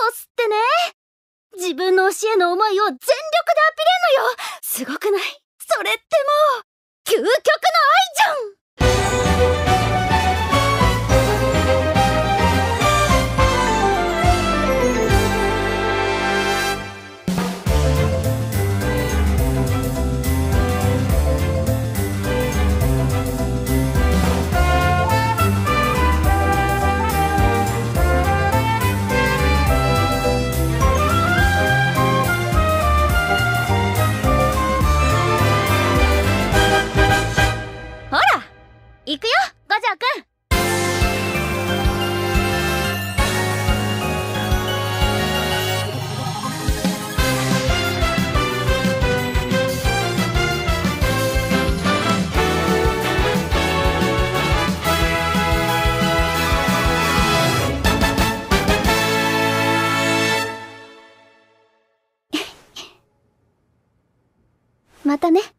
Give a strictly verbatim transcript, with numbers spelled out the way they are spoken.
スってね。自分の推しへの思いを全力でアピれんのよ。すごくない？それってもう究極の愛じゃん。ほら行くよ、五条くん。またね。